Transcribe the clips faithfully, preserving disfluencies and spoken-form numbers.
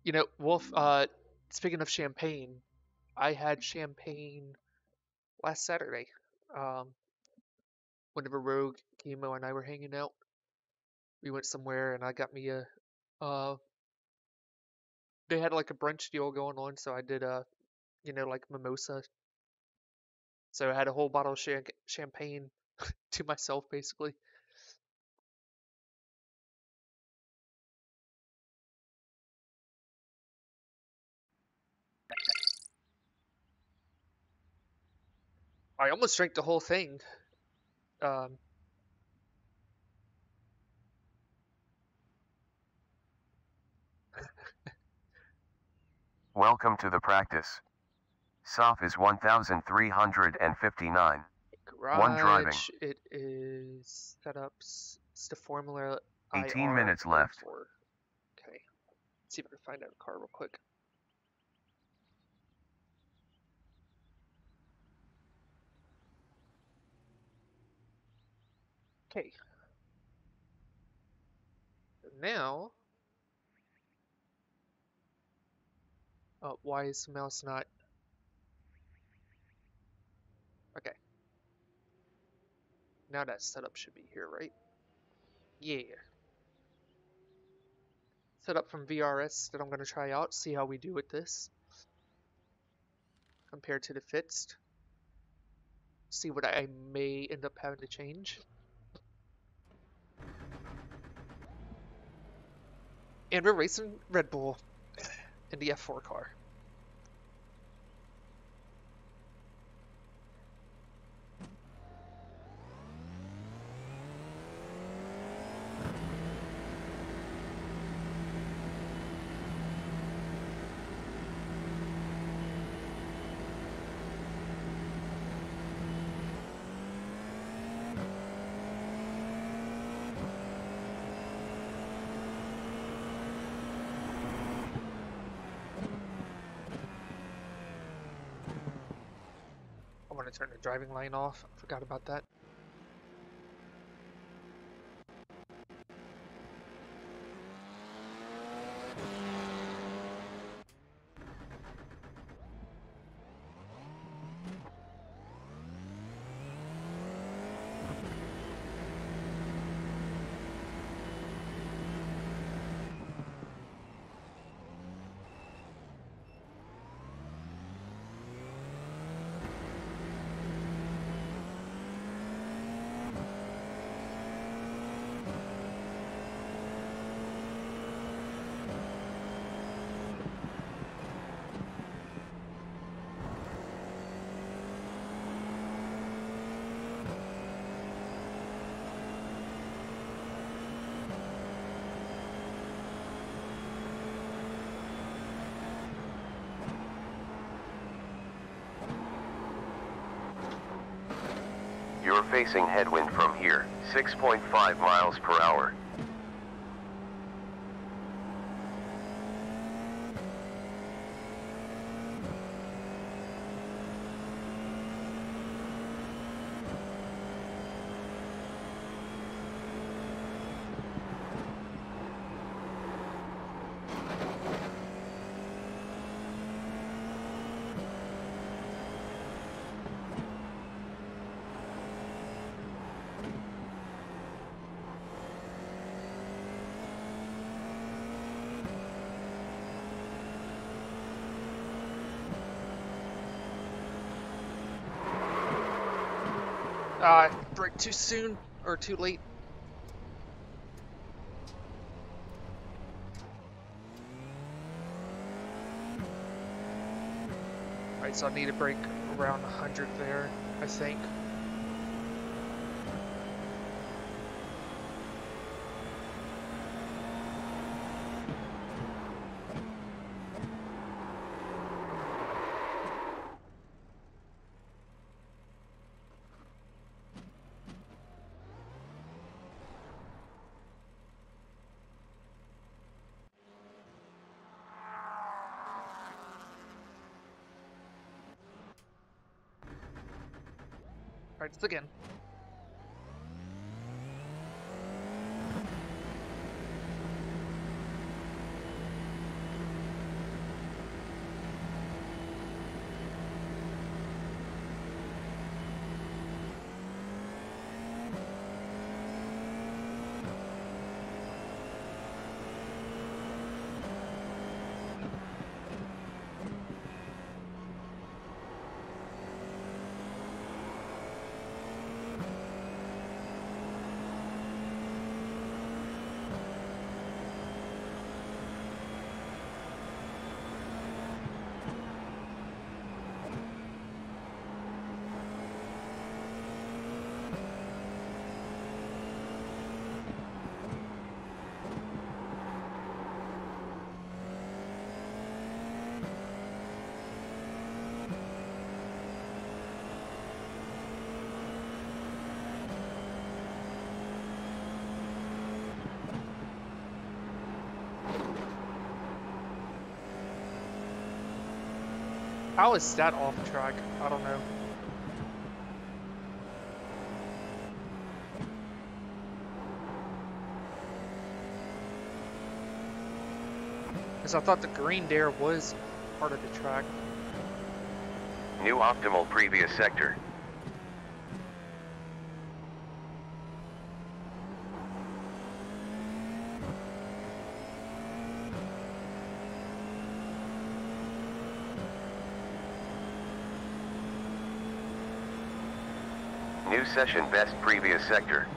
You know, Wolf, uh, speaking of champagne, I had champagne last Saturday. Um, whenever Rogue, Chemo, and I were hanging out, we went somewhere and I got me a, uh, they had like a brunch deal going on, so I did a, you know, like mimosa. So I had a whole bottle of cha- champagne to myself, basically. I almost drank the whole thing. Um, Welcome to the practice. S O F is one thousand three hundred fifty-nine. One driving. garage, it is setups. It's the Formula eighteen I R minutes code left. for. Okay, let's see if I can find out a car real quick. Okay. Now, uh, why is the mouse not? Okay. Now that setup should be here, right? Yeah. Setup from V R S that I'm going to try out, see how we do with this. Compared to the fixed. See what I may end up having to change. And we're racing Red Bull in the F four car. I'm going to turn the driving line off. I forgot about that. You're facing headwind from here, six point five miles per hour. Uh, brake too soon or too late. Alright, so I need to brake around one hundred there, I think. Alright, it's again. How is that off track? I don't know. Because I thought the green there was part of the track. New optimal previous sector. New session best previous sector.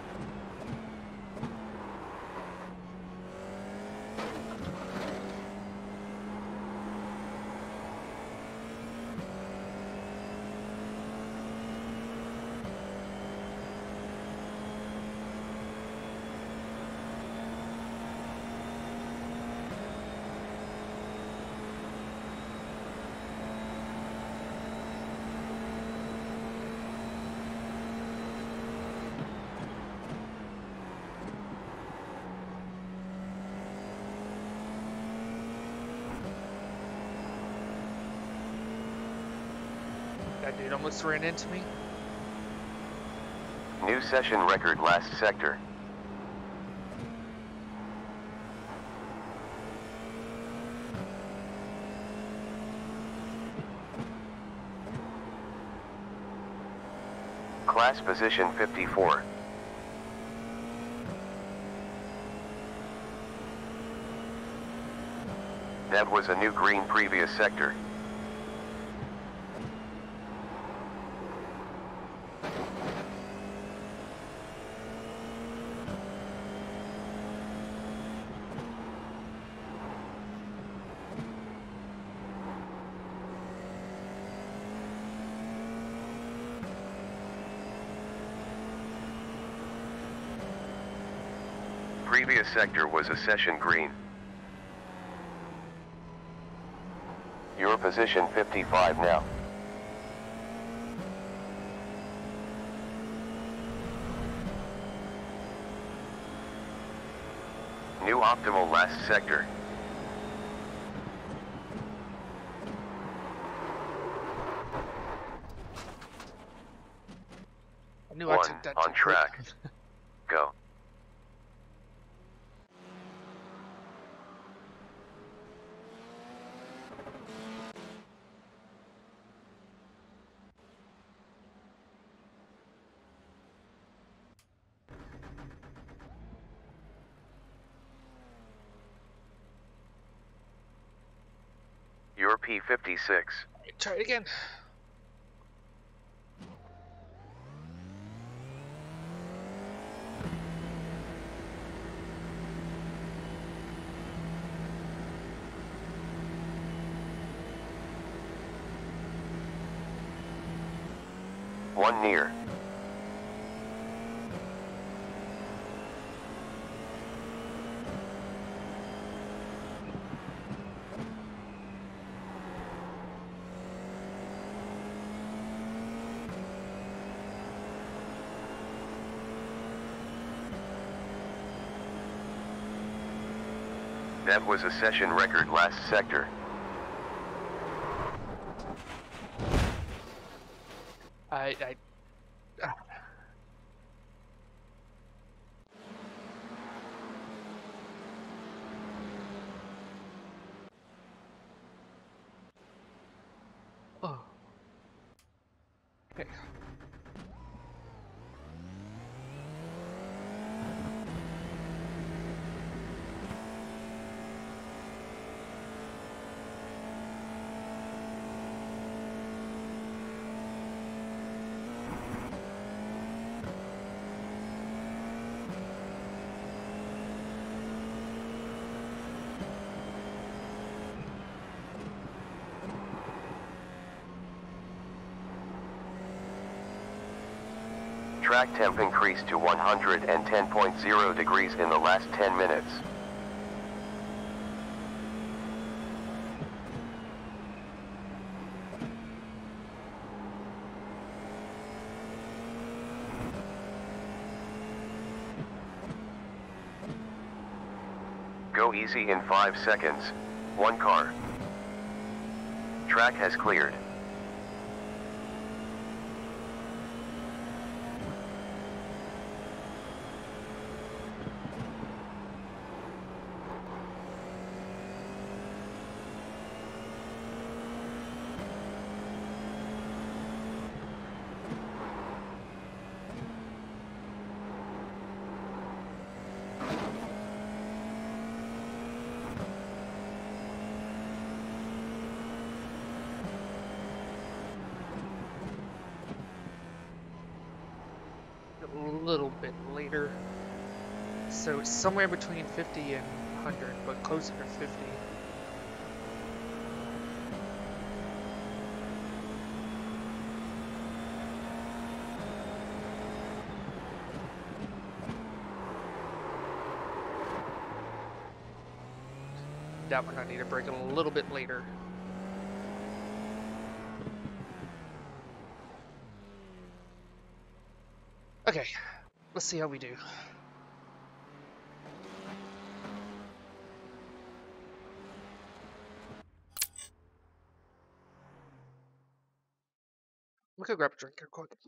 That dude almost ran into me. New session record last sector. Class position fifty-four. That was a new green previous sector. Previous sector was a session green. Your position fifty-five now. New optimal last sector. I knew One I took that on too track. quick. Go. Your P fifty-six. Try it again. One near. That was a session record last sector. I, I, ah. Oh. Okay. Track temp increased to one hundred ten point zero degrees in the last ten minutes. Go easy in five seconds. One car. track has cleared. A little bit later. So somewhere between fifty and one hundred, but closer to fifty. That one I need to brake a little bit later. Okay, let's see how we do. I'm gonna grab a drink here quick.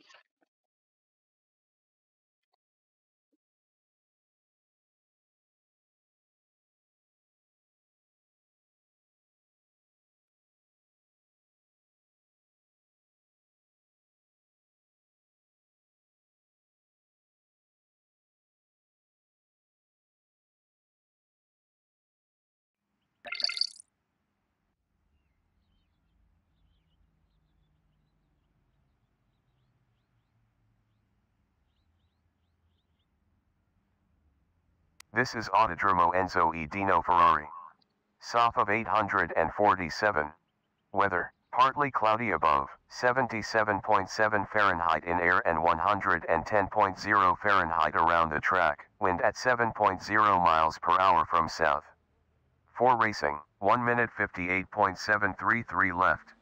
This is Autodromo Enzo e Dino Ferrari. S O F of eight hundred forty-seven. Weather, partly cloudy above, seventy-seven point seven Fahrenheit in air and one hundred ten point zero Fahrenheit around the track, wind at seven point zero miles per hour from south. For racing, one minute fifty-eight point seven three three left.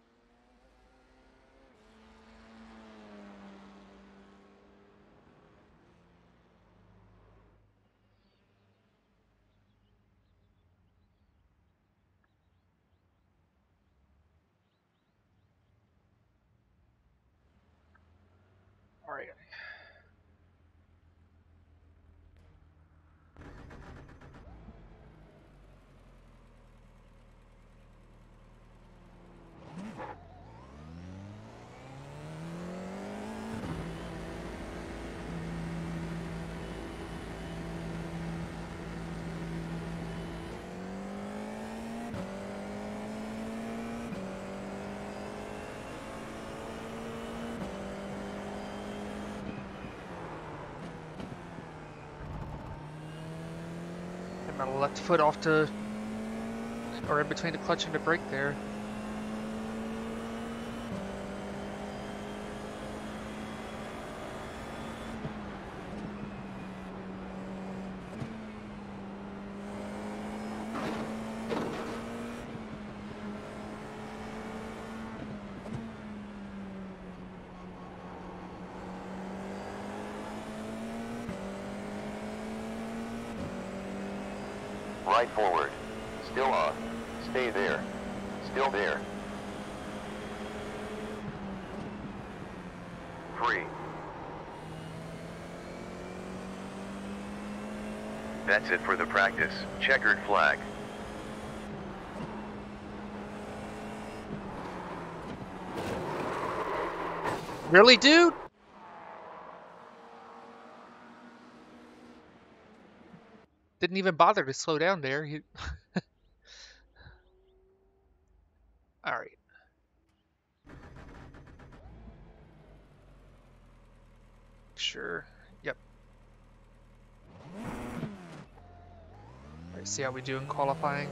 All right. My left foot off to, or in between the clutch and the brake there. Right forward. Still on. Stay there. Still there. Free. That's it for the practice. Checkered flag. Really, dude? Didn't even bother to slow down there. He... All right. Sure. Yep. All right, see how we do in qualifying.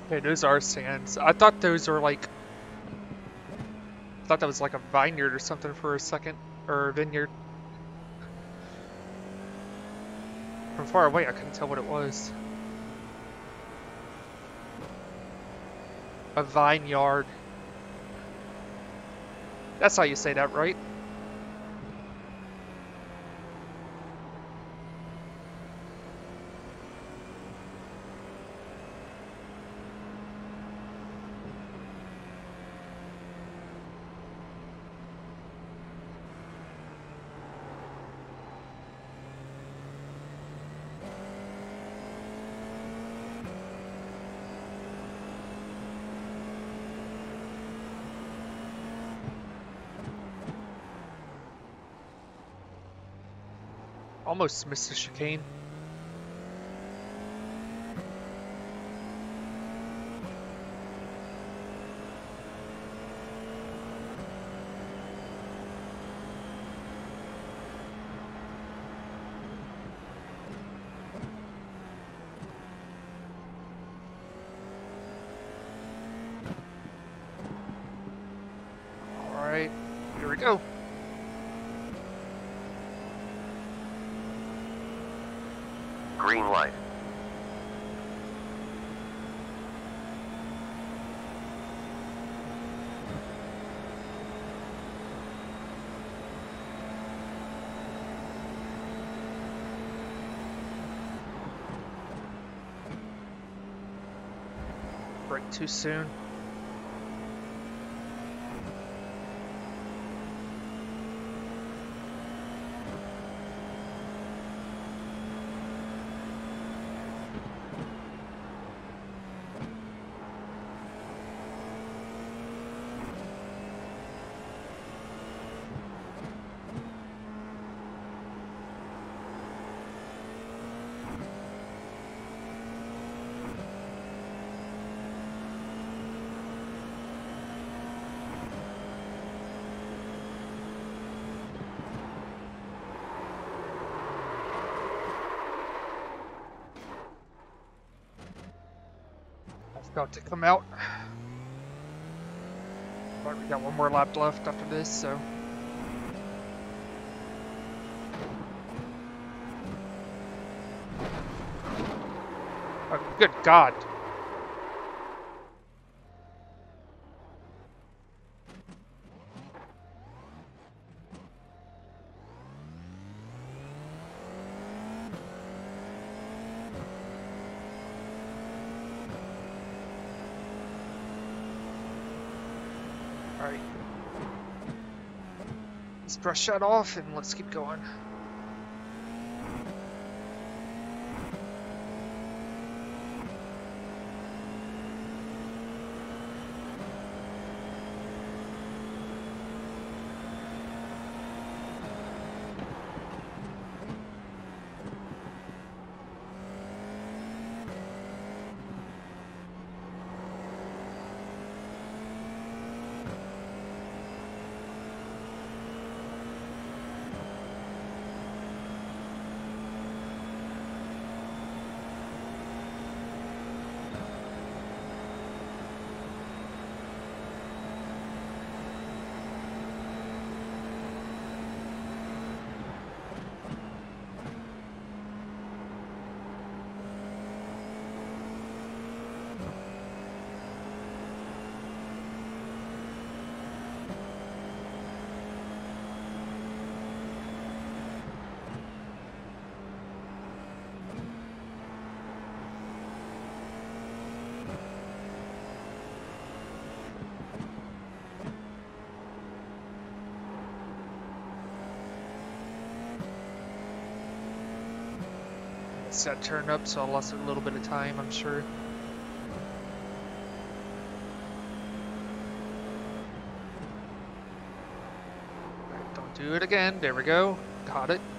Okay, those are sands. I thought those were like, I thought that was like a vineyard or something for a second, or a vineyard. From far away, I couldn't tell what it was. A vineyard. That's how you say that, right? Almost missed the chicane. Alright, here we go. Green light. Brake too soon. I've got to come out. But we got one more lap left after this, so. Oh, good God. Alright. Let's brush that off and let's keep going. It's got turned up, so I lost a little bit of time, I'm sure. Alright, don't do it again. There we go. Got it.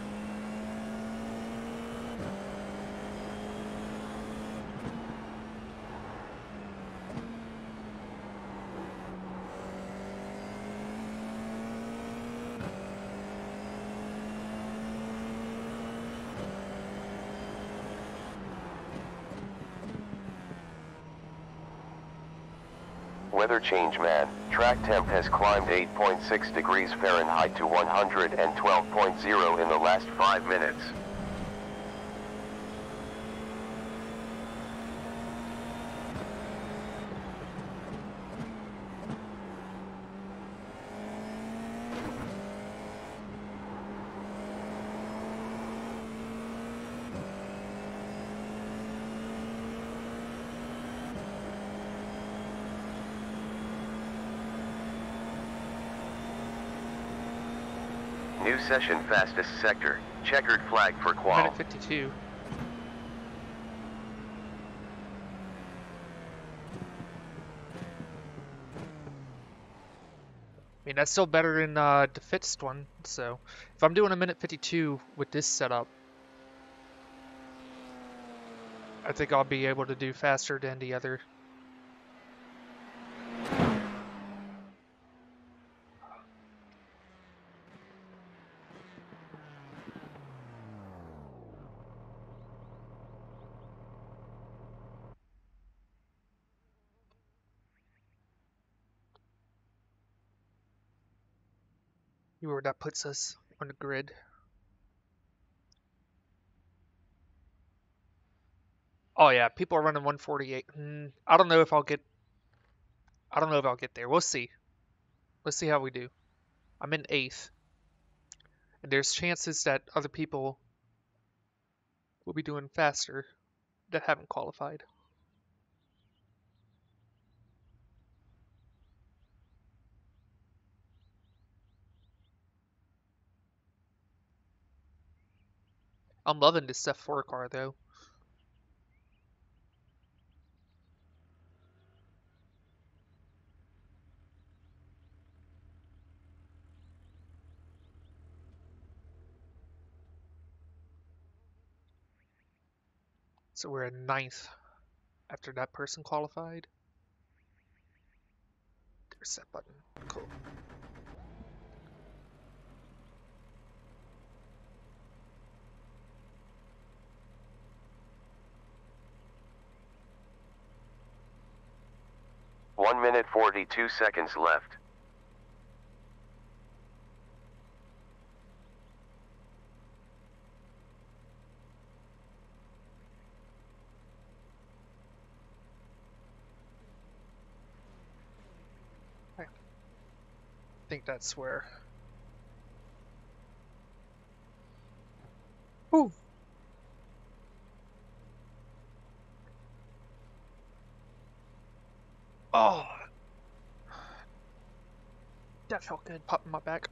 Weather change man, track temp has climbed eight point six degrees Fahrenheit to one hundred twelve point zero in the last five minutes. New session fastest sector, checkered flag for qual. minute fifty-two. I mean, that's still better than uh, the fixed one, so if I'm doing a minute fifty-two with this setup, I think I'll be able to do faster than the other. See where that puts us on the grid. Oh yeah, people are running one forty-eight. Mm, I don't know if I'll get. I don't know if I'll get there. We'll see. Let's see how we do. I'm in eighth, and there's chances that other people will be doing faster that haven't qualified. I'm loving this F four car though. So we're in ninth after that person qualified. There's that button. Cool. one minute forty-two seconds left. I think that's where. Ooh. Oh, that felt good. Popping my back.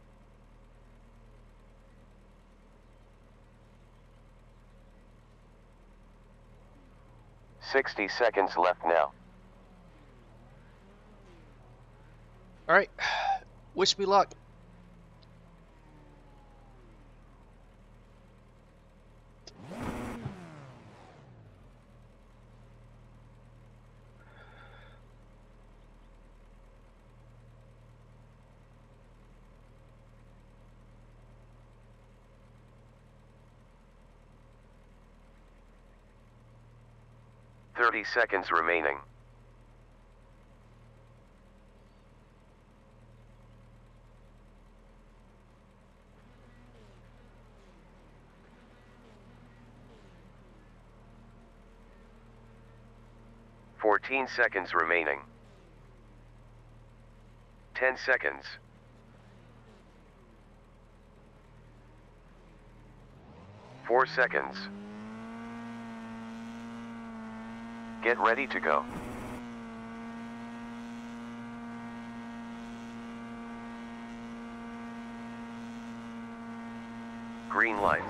sixty seconds left now. All right. Wish me luck. thirty seconds remaining. fourteen seconds remaining. ten seconds. four seconds. Get ready to go. Green lights.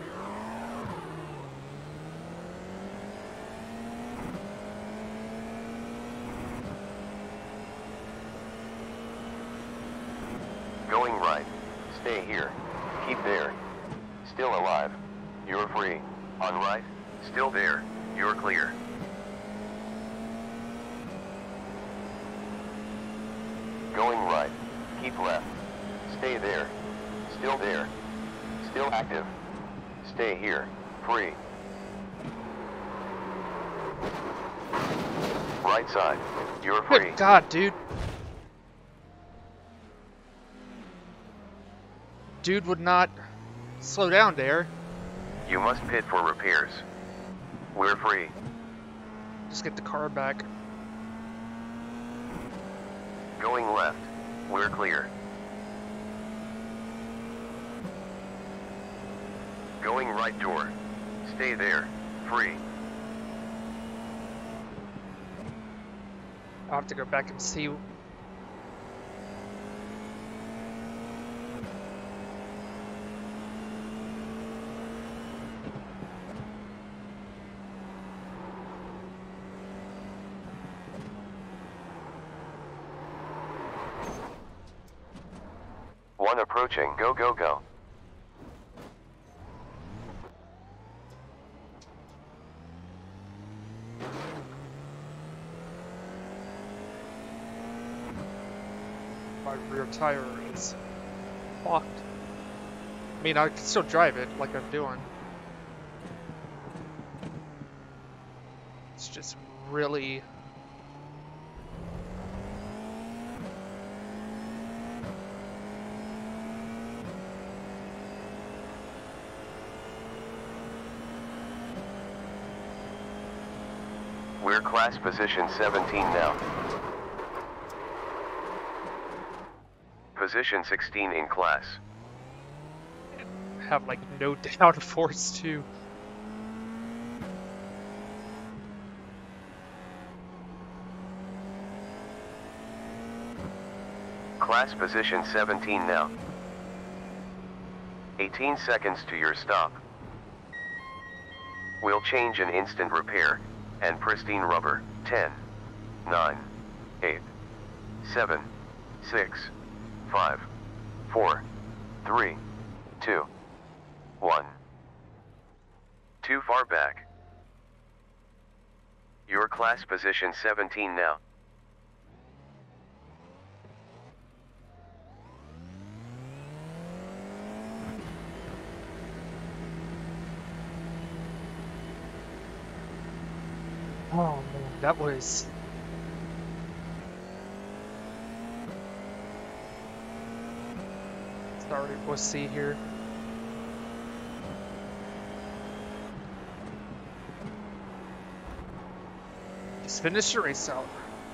Going right. Stay here. Keep there. Still alive. You're free. On right. Still there. You're clear. Going right. Keep left. Stay there. Still there. Still active. Stay here. Free. Right side. You're Good free. God, dude. Dude would not slow down there. You must pit for repairs. We're free. Just get the car back. Going left. We're clear. Going right door. Stay there. Free. I'll have to go back and see. One approaching. Go, go, go. My rear tire is fucked. I mean, I can still drive it like I'm doing. It's just really... We're class position seventeen now. Position sixteen in class. have like no downforce too. Class position seventeen now. eighteen seconds to your stop. We'll change an instant repair and pristine rubber. ten, nine, eight, seven, six, five, four, three, two, one. Too far back. Your class position seventeen now. Oh man, that was... Sorry, we'll see here. Just finish the race out.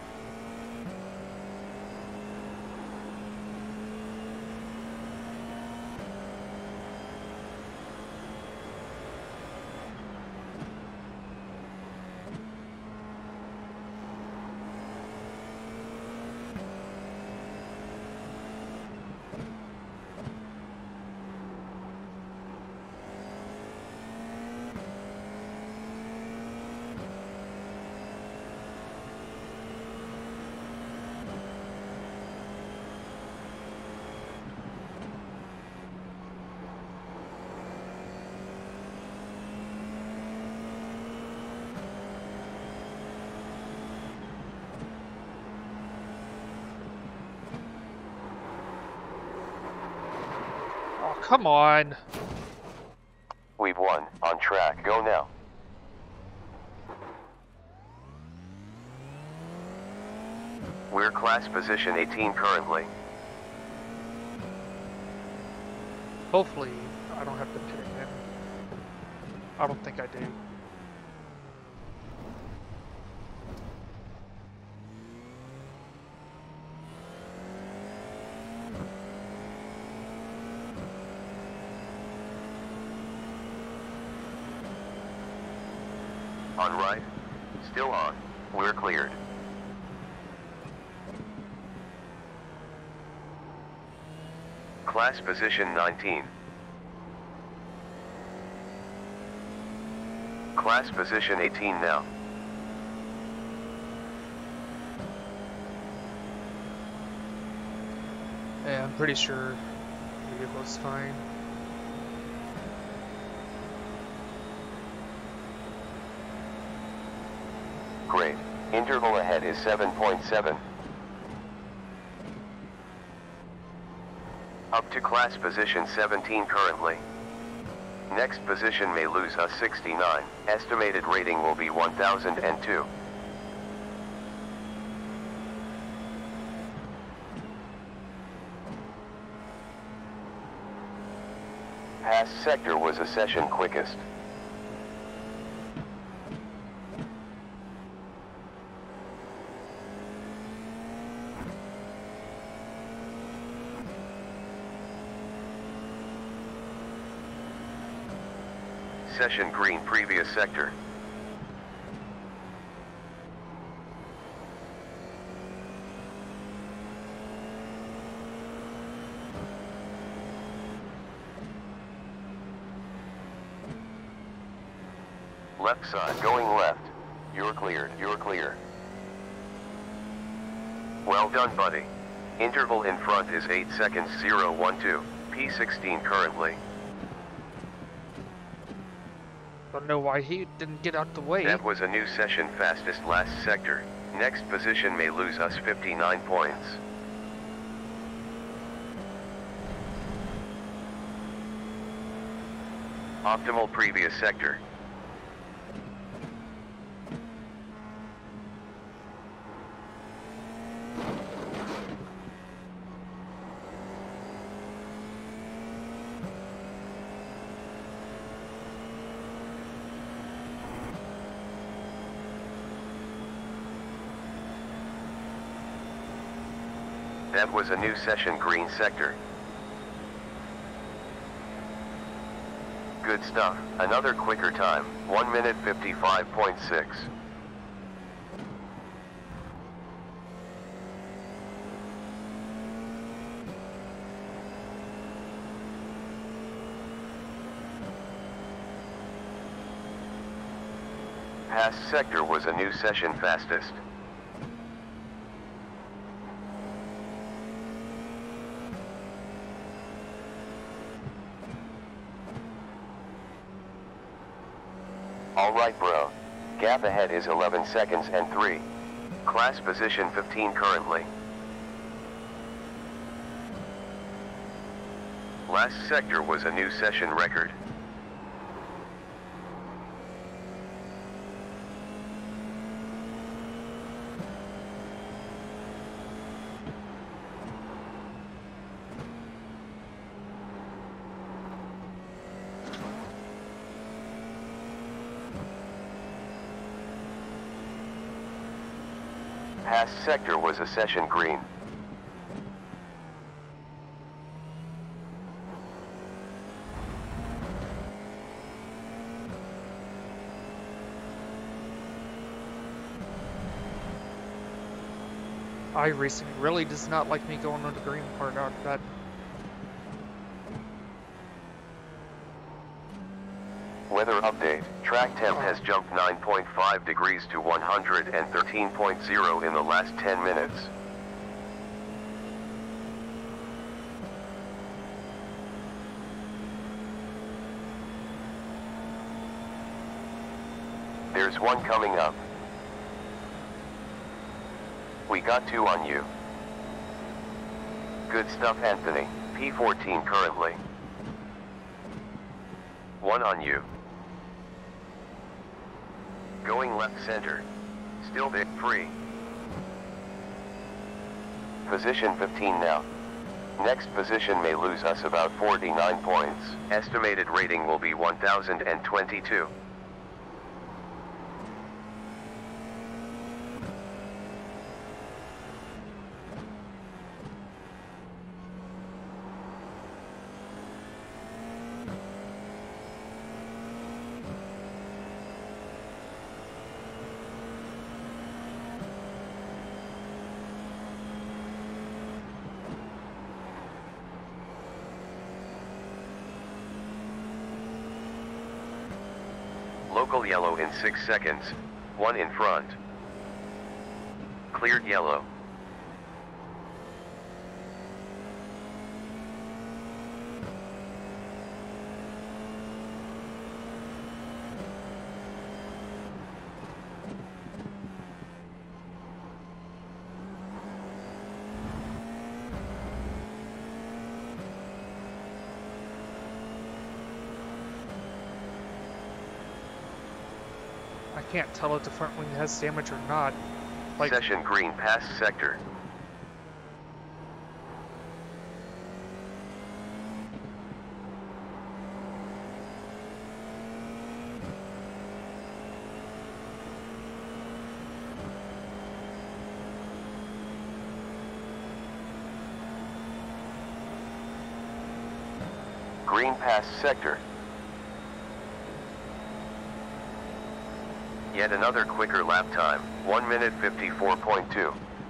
Come on. We've won. On track. Go now. We're class position eighteen currently. Hopefully, I don't have to pit again. I don't think I do. On right. Still on. We're cleared. Class position nineteen. Class position eighteen now. Yeah, I'm pretty sure the vehicle's fine. Great. Interval ahead is seven point seven. Up to class position seventeen currently. Next position may lose us sixty-nine. Estimated rating will be one thousand two. Pass sector was a session quickest. Session green previous sector. Left side going left. You're cleared, you're clear. Well done, buddy. Interval in front is eight seconds zero one two, P sixteen currently. Don't know why he didn't get out the way. That was a new session fastest last sector. Next position may lose us fifty-nine points. Optimal previous sector. That was a new session green sector. Good stuff. Another quicker time, one minute fifty-five point six. Pass sector was a new session fastest. Alright bro. Gap ahead is eleven seconds and three. Class position fifteen currently. Last sector was a new session record. Pass sector was a session green. iRacing really does not like me going on the green part out of that. Weather update. Track temp has jumped nine point five degrees to one hundred thirteen point zero in the last ten minutes. There's one coming up. We got two on you. Good stuff, Anthony. P fourteen currently. One on you. Going left center. Still big free. Position fifteen now. Next position may lose us about forty-nine points. Estimated rating will be one thousand twenty-two. Local yellow in six seconds, one in front. Cleared yellow. I can't tell if the front wing has damage or not. Like, Session green pass sector. Green pass sector. Yet another quicker lap time, one minute fifty-four point two.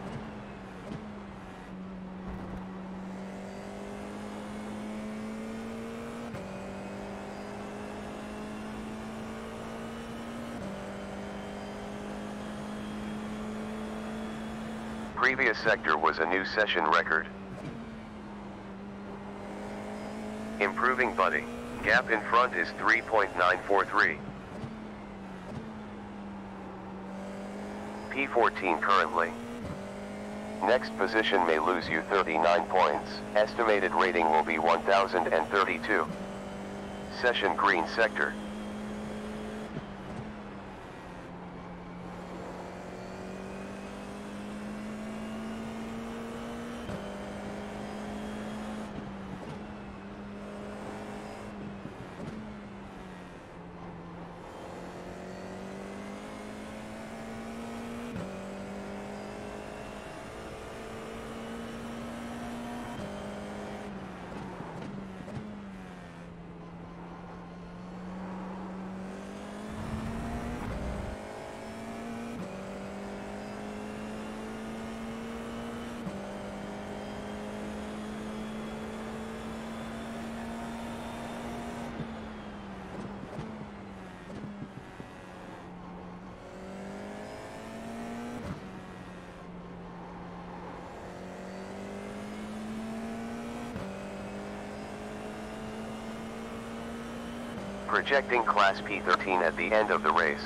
Previous sector was a new session record. Improving buddy. Gap in front is three point nine four three. P fourteen currently. Next position may lose you thirty-nine points. Estimated rating will be one thousand thirty-two. Session green sector. Projecting Class P thirteen at the end of the race.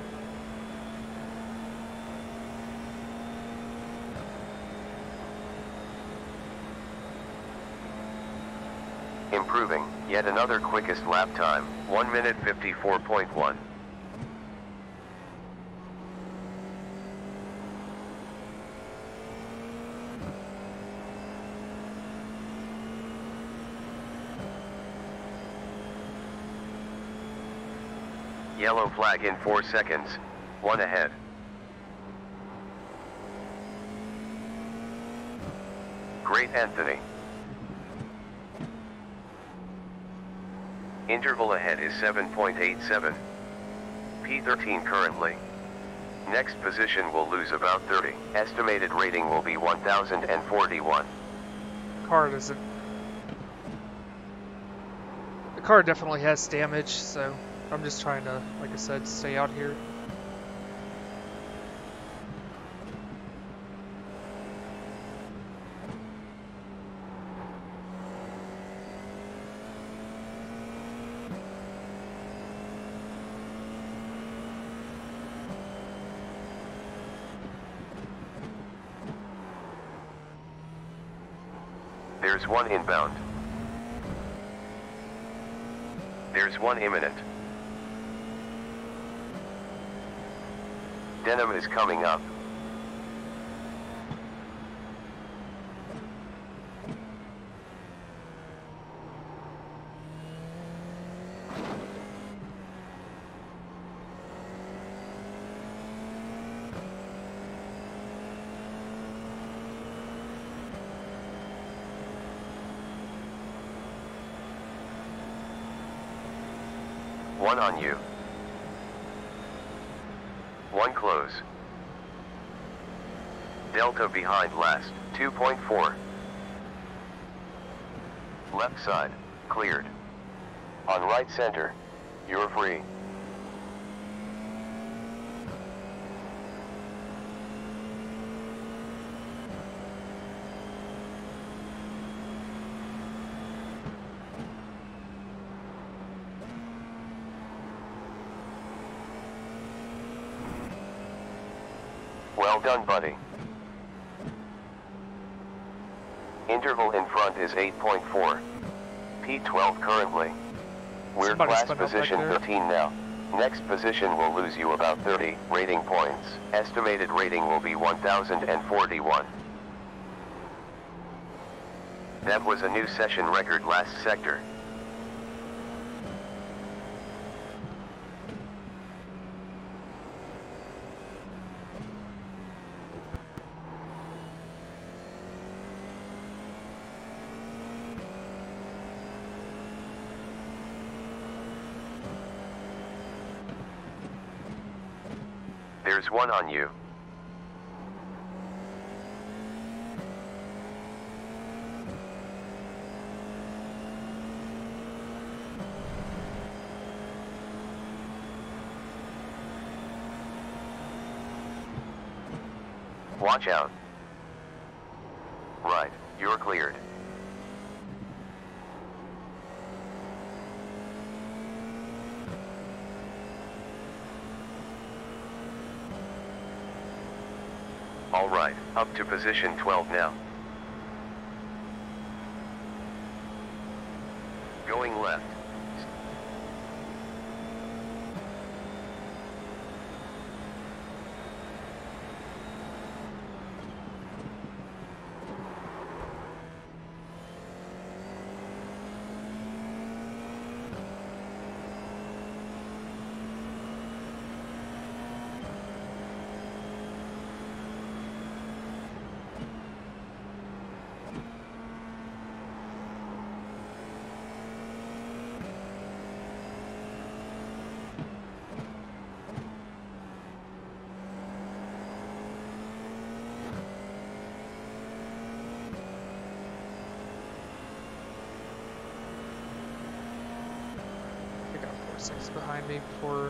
Improving, yet another quickest lap time, one minute fifty-four point one. Yellow flag in four seconds, one ahead. Great Anthony. Interval ahead is seven point eight seven. P thirteen currently. Next position will lose about thirty. Estimated rating will be one thousand forty-one. Car doesn't. The car definitely has damage, so I'm just trying to, like I said, stay out here. There's one inbound. There's one imminent. Denim is coming up. One on you. One close. Delta behind last, two point four. Left side, cleared. On right center, you're free. Well done, buddy. Interval in front is eight point four. P twelve currently. We're Somebody's class spun up position back there. thirteen now. Next position will lose you about thirty rating points. Estimated rating will be one thousand forty-one. That was a new session record last sector. There's one on you. Watch out. Right, you're cleared. Alright, up to position twelve now. Going left. Six behind me before.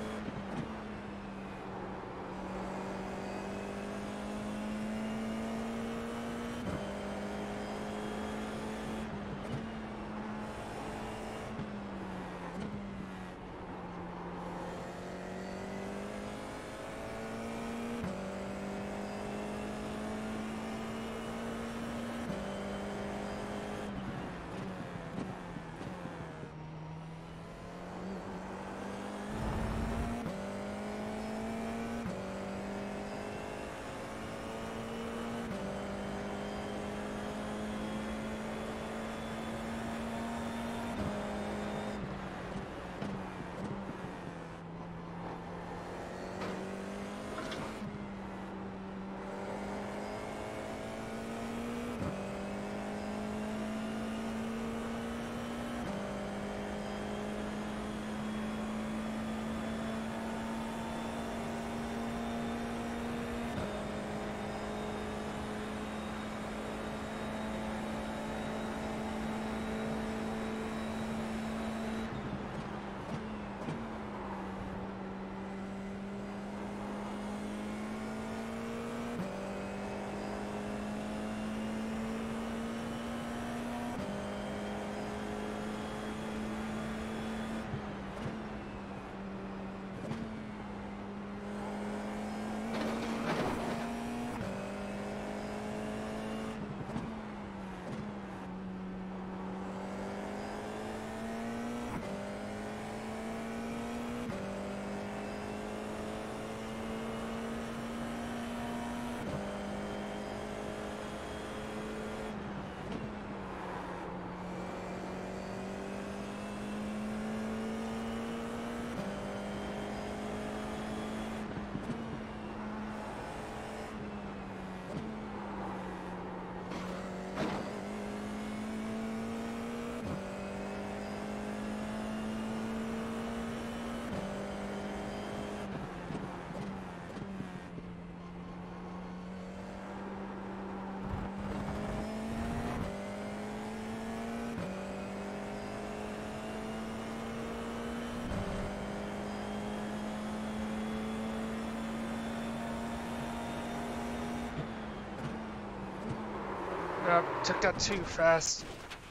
Uh, took that too fast.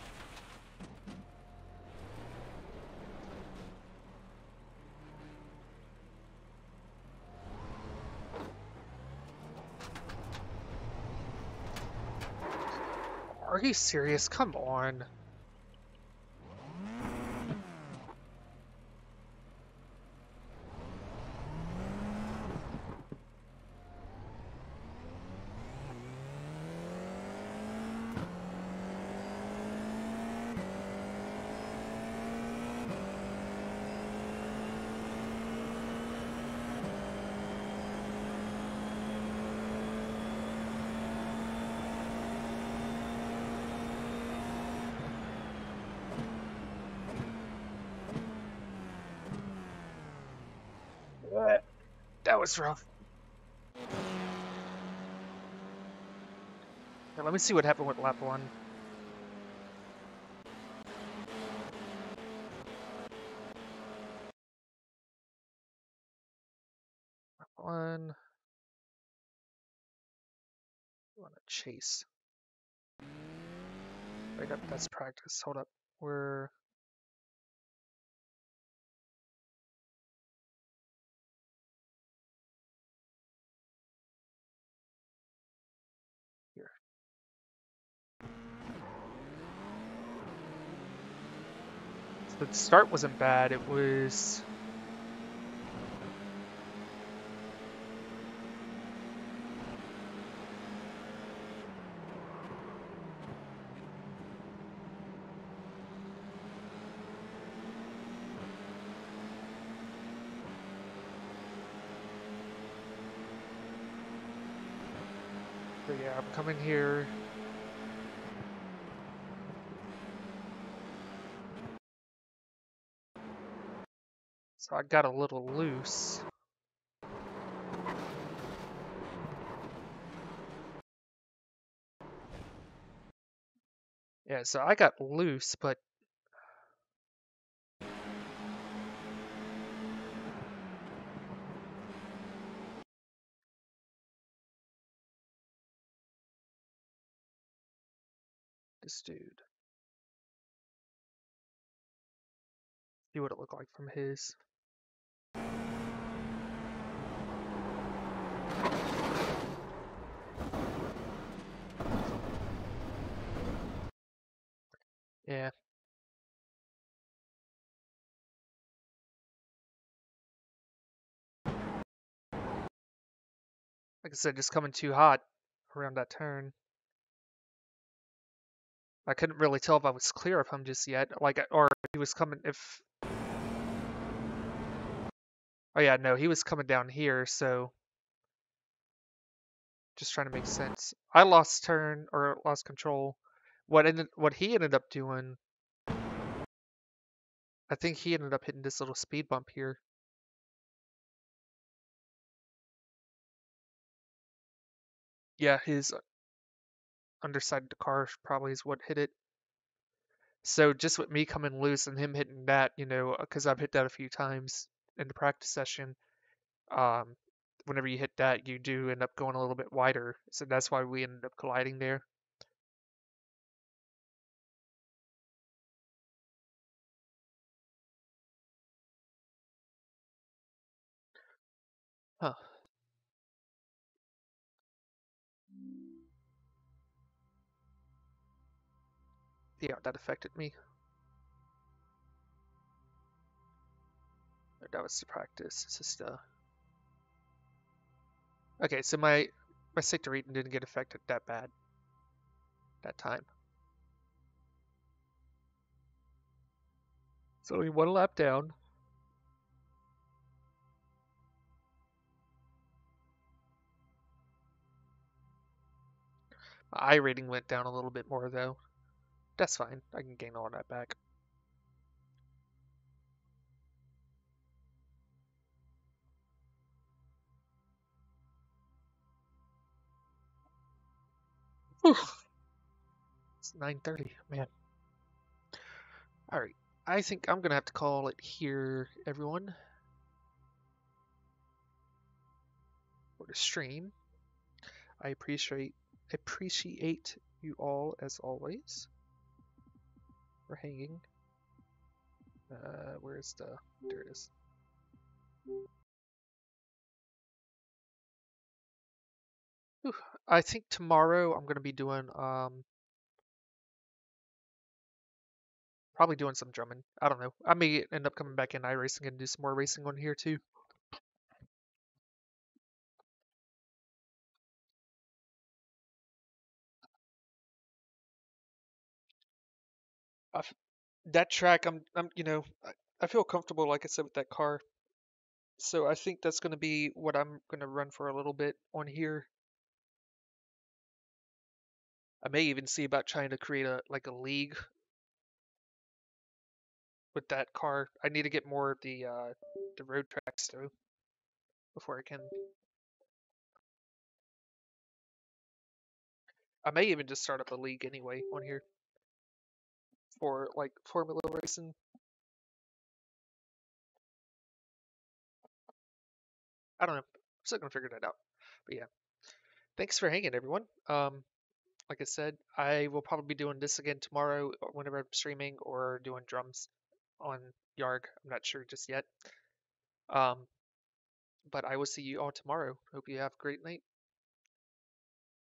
Are you serious? Come on. That was rough. Now, let me see what happened with lap one. Lap one. We want to chase. Right up, that's practice. Hold up. We're here. So the start wasn't bad. It was so yeah, I'm coming here. So I got a little loose. Yeah, so I got loose, but this dude. See what it looked like from his. Yeah. Like I said, just coming too hot around that turn. I couldn't really tell if I was clear of him just yet. Like, or if he was coming, if... Oh yeah, no, he was coming down here, so... Just trying to make sense. I lost turn, or lost control. What ended, what he ended up doing... I think he ended up hitting this little speed bump here. Yeah, his underside of the car probably is what hit it. So just with me coming loose and him hitting that, you know, because I've hit that a few times in the practice session, um, whenever you hit that, you do end up going a little bit wider. So that's why we ended up colliding there. Huh. Yeah, that affected me. That was the practice. It's just uh. Okay, so my my sector rating didn't get affected that bad that time. So only one lap down. My I rating went down a little bit more though. That's fine. I can gain all that back. Whew. It's nine thirty, man. All right. I think I'm gonna have to call it here, everyone, for the stream. I appreciate appreciate you all as always for hanging. Uh, where's the? There it is. Whew. I think tomorrow I'm gonna be doing um probably doing some drumming. I don't know. I may end up coming back in iRacing and do some more racing on here too. I've, that track, I'm, I'm, you know, I, I feel comfortable, like I said, with that car. So I think that's gonna be what I'm gonna run for a little bit on here. I may even see about trying to create a like a league with that car. I need to get more of the uh, the road tracks though before I can. I may even just start up a league anyway on here for like Formula racing. I don't know. I'm still gonna figure that out. But yeah, thanks for hanging, everyone. Um, like I said, I will probably be doing this again tomorrow whenever I'm streaming or doing drums on Yarg. I'm not sure just yet. Um, but I will see you all tomorrow. Hope you have a great night.